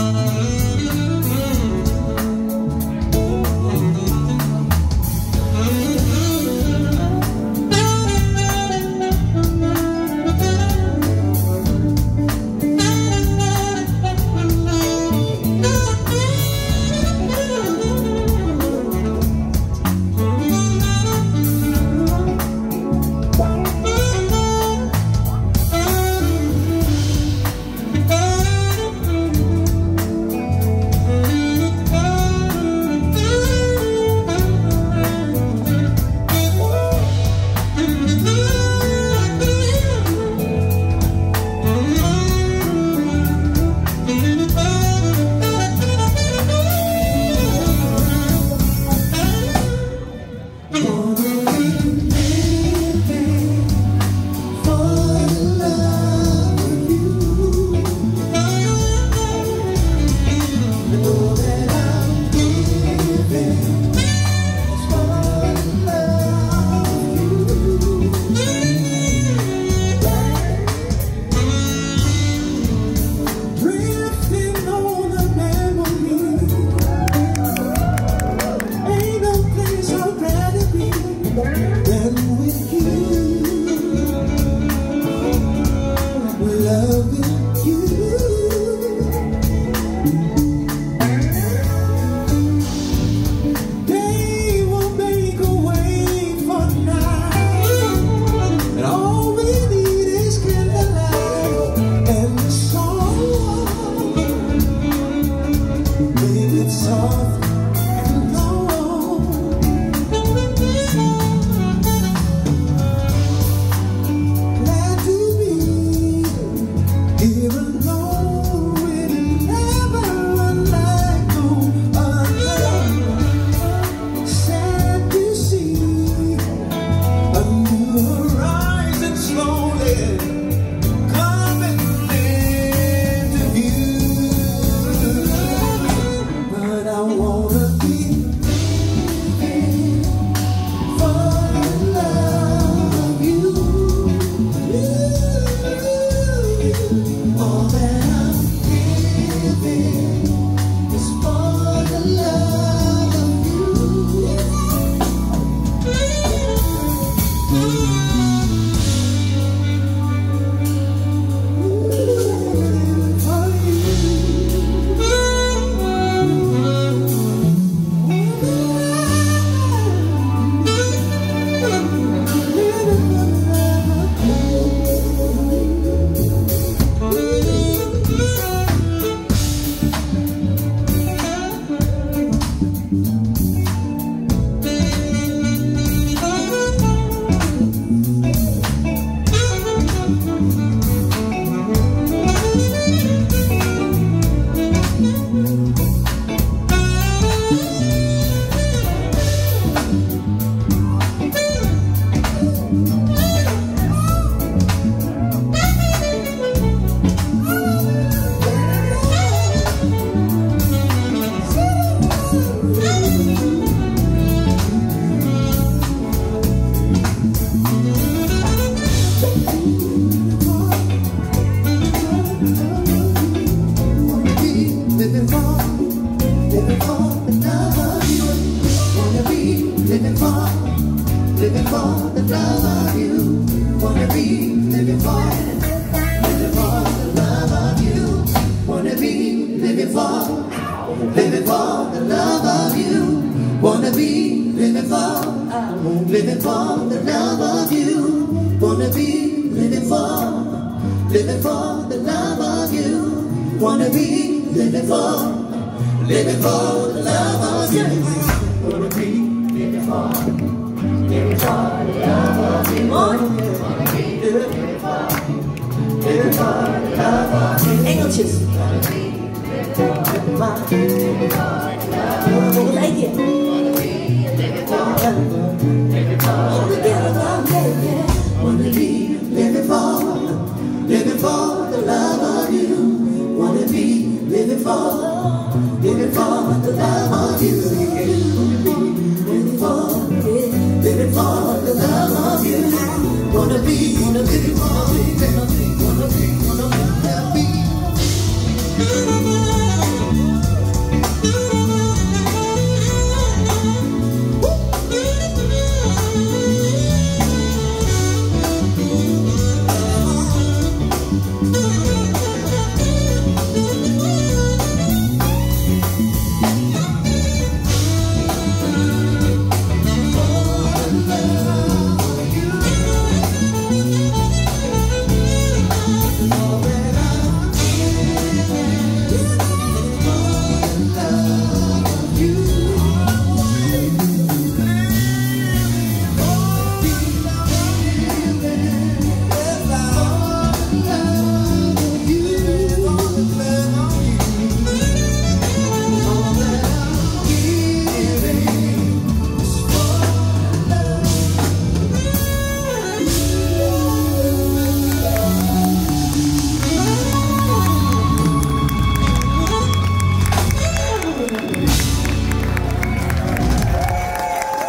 living for the love of you. Wanna be living for the love of you. Wanna be living for the love of you. Wanna be living for the love of you. Wanna be living for the love of you. Wanna be living for the love of you. Engeltjes. Wanna be living for the love of you. Like it. Wanna be living for the love of you. Wanna be living for